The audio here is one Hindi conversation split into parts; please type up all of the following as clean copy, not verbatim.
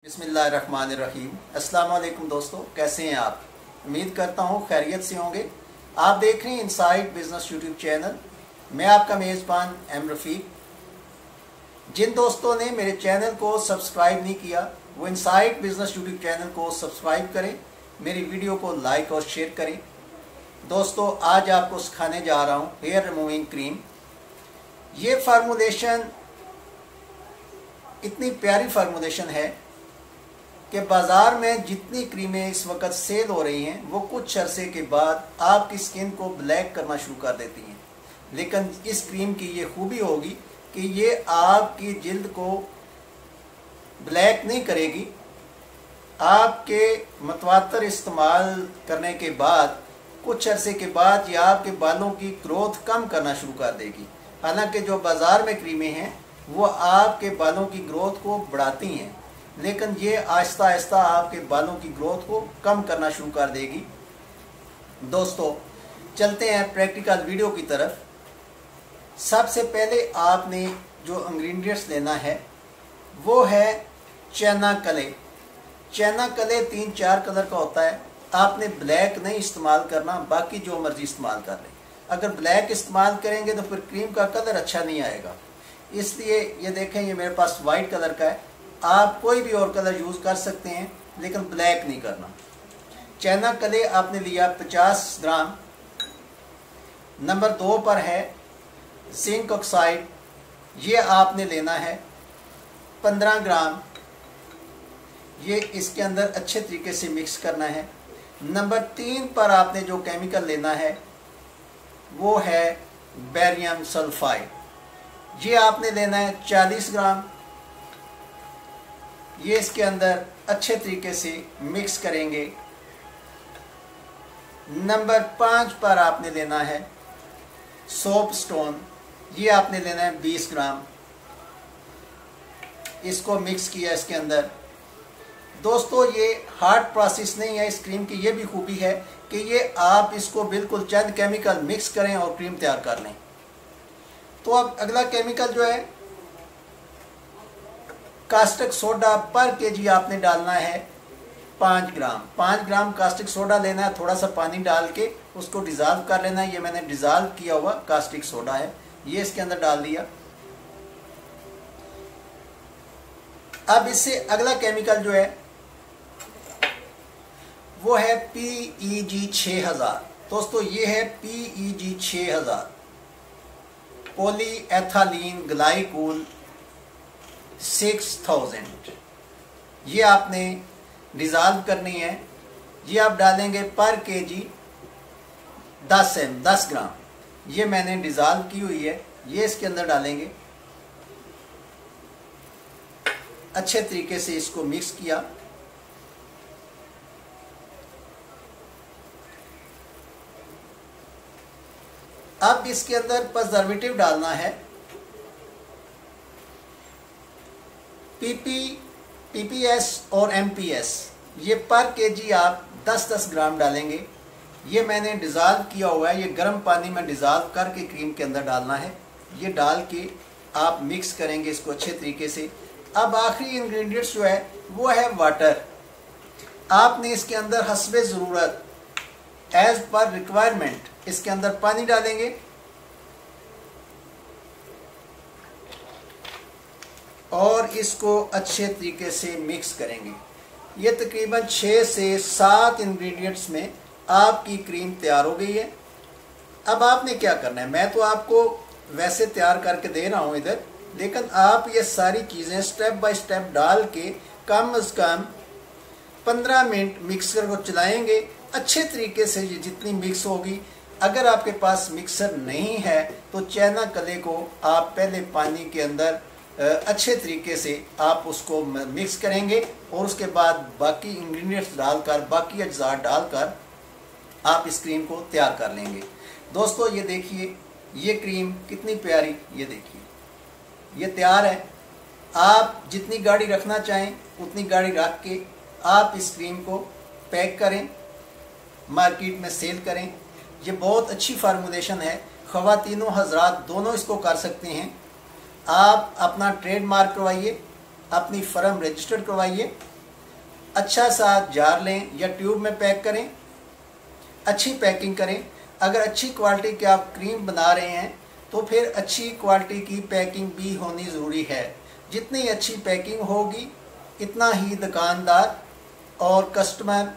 बिस्मिल्लाहिर्रहमानिर्रहीम। अस्सलाम वालेकुम दोस्तों, कैसे हैं आप? उम्मीद करता हूँ खैरियत से होंगे। आप देख रहे हैं इनसाइड बिजनेस यूट्यूब चैनल। मैं आपका मेज़बान एम रफ़ीक। जिन दोस्तों ने मेरे चैनल को सब्सक्राइब नहीं किया वो इनसाइड बिजनेस यूट्यूब चैनल को सब्सक्राइब करें, मेरी वीडियो को लाइक और शेयर करें। दोस्तों, आज आपको सिखाने जा रहा हूँ हेयर रिमूविंग क्रीम। ये फार्मूलेशन इतनी प्यारी फार्मूलेशन है कि बाज़ार में जितनी क्रीमें इस वक्त सेल हो रही हैं वो कुछ अरसे के बाद आपकी स्किन को ब्लैक करना शुरू कर देती हैं, लेकिन इस क्रीम की ये खूबी होगी कि ये आपकी जिल्द को ब्लैक नहीं करेगी। आपके मतवातर इस्तेमाल करने के बाद कुछ अरसे के बाद ये आपके बालों की ग्रोथ कम करना शुरू कर देगी। हालांकि जो बाज़ार में क्रीमें हैं वो आपके बालों की ग्रोथ को बढ़ाती हैं, लेकिन ये आहिस्ता आहिस्ता आपके बालों की ग्रोथ को कम करना शुरू कर देगी। दोस्तों, चलते हैं प्रैक्टिकल वीडियो की तरफ। सबसे पहले आपने जो इंग्रेडिएंट्स लेना है वो है चना कले। चना कले 3-4 कलर का होता है। आपने ब्लैक नहीं इस्तेमाल करना, बाकी जो मर्जी इस्तेमाल कर लें। अगर ब्लैक इस्तेमाल करेंगे तो फिर क्रीम का कलर अच्छा नहीं आएगा, इसलिए ये देखें, ये मेरे पास वाइट कलर का है। आप कोई भी और कलर यूज़ कर सकते हैं, लेकिन ब्लैक नहीं करना। चना कले आपने लिया 50 ग्राम। नंबर 2 पर है जिंक ऑक्साइड, ये आपने लेना है 15 ग्राम। ये इसके अंदर अच्छे तरीके से मिक्स करना है। नंबर 3 पर आपने जो केमिकल लेना है वो है बेरियम सल्फाइड, ये आपने लेना है 40 ग्राम। ये इसके अंदर अच्छे तरीके से मिक्स करेंगे। नंबर 5 पर आपने लेना है सोप स्टोन, ये आपने लेना है 20 ग्राम। इसको मिक्स किया इसके अंदर। दोस्तों, ये हार्ड प्रोसेस नहीं है इस क्रीम की। ये भी खूबी है कि ये आप इसको बिल्कुल चंद केमिकल मिक्स करें और क्रीम तैयार कर लें। तो अब अगला केमिकल जो है कास्टिक सोडा पर केजी आपने डालना है 5 ग्राम। 5 ग्राम कास्टिक सोडा लेना है। थोड़ा सा पानी डाल के उसको डिज़ोल्व कर लेना है। ये मैंने डिज़ोल्व किया हुआ कास्टिक सोडा है, ये इसके अंदर डाल दिया। अब इससे अगला केमिकल जो है वो है PEG 6000। दोस्तों, ये है PEG 6000 पॉली एथालीन ग्लाइकोल 6000। ये आपने डिज़ोल्व करनी है। ये आप डालेंगे पर केजी 10 ग्राम। ये मैंने डिज़ोल्व की हुई है, ये इसके अंदर डालेंगे। अच्छे तरीके से इसको मिक्स किया। अब इसके अंदर प्रिजर्वेटिव डालना है। PPS और MPS, ये पर केजी आप 10 ग्राम डालेंगे। ये मैंने डिज़ोल्व किया हुआ है, ये गर्म पानी में डिज़ोल्व करके क्रीम के अंदर डालना है। ये डाल के आप मिक्स करेंगे इसको अच्छे तरीके से। अब आखिरी इंग्रेडिएंट्स जो है वो है वाटर। आपने इसके अंदर हस्बे ज़रूरत, एज पर रिक्वायरमेंट, इसके अंदर पानी डालेंगे। और इसको अच्छे तरीके से मिक्स करेंगे। ये तकरीबन 6 से 7 इंग्रेडिएंट्स में आपकी क्रीम तैयार हो गई है। अब आपने क्या करना है, मैं तो आपको वैसे तैयार करके दे रहा हूँ इधर, लेकिन आप ये सारी चीज़ें स्टेप बाय स्टेप डाल के कम अज़ कम 15 मिनट मिक्सर को चलाएंगे अच्छे तरीके से। ये जितनी मिक्स होगी, अगर आपके पास मिक्सर नहीं है तो चना कले को आप पहले पानी के अंदर अच्छे तरीके से आप उसको मिक्स करेंगे और उसके बाद बाकी इंग्रेडिएंट्स डालकर, बाकी अज्जा डालकर आप इस क्रीम को तैयार कर लेंगे। दोस्तों, ये देखिए, ये क्रीम कितनी प्यारी, ये देखिए, ये तैयार है। आप जितनी गाड़ी रखना चाहें उतनी गाड़ी रख के आप इस क्रीम को पैक करें, मार्केट में सेल करें। ये बहुत अच्छी फार्मूलेशन है। ख़वातीनों हजरात दोनों इसको कर सकते हैं। आप अपना ट्रेडमार्क करवाइए, अपनी फर्म रजिस्टर्ड करवाइए अच्छा सा जार लें या ट्यूब में पैक करें, अच्छी पैकिंग करें। अगर अच्छी क्वालिटी की आप क्रीम बना रहे हैं तो फिर अच्छी क्वालिटी की पैकिंग भी होनी ज़रूरी है। जितनी अच्छी पैकिंग होगी इतना ही दुकानदार और कस्टमर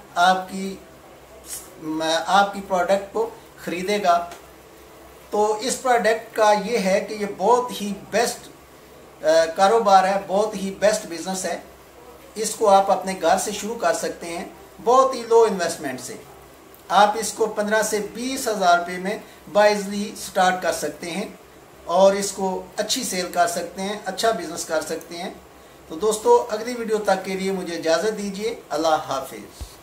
आपकी प्रोडक्ट को ख़रीदेगा। तो इस प्रोडक्ट का ये है कि ये बहुत ही बेस्ट कारोबार है, बहुत ही बेस्ट बिज़नेस है। इसको आप अपने घर से शुरू कर सकते हैं बहुत ही लो इन्वेस्टमेंट से। आप इसको 15 से 20 हज़ार रुपये में बाइजली स्टार्ट कर सकते हैं और इसको अच्छी सेल कर सकते हैं, अच्छा बिज़नेस कर सकते हैं। तो दोस्तों, अगली वीडियो तक के लिए मुझे इजाज़त दीजिए। अल्लाह हाफिज़।